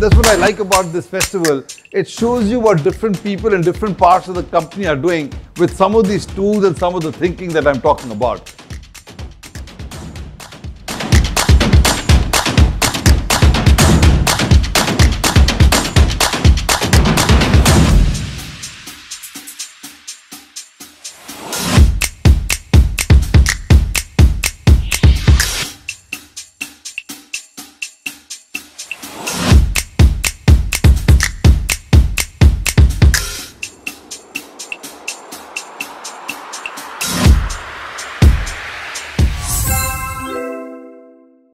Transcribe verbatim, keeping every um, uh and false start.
that's what I like about this festival. It shows you what different people in different parts of the company are doing with some of these tools and some of the thinking that I'm talking about.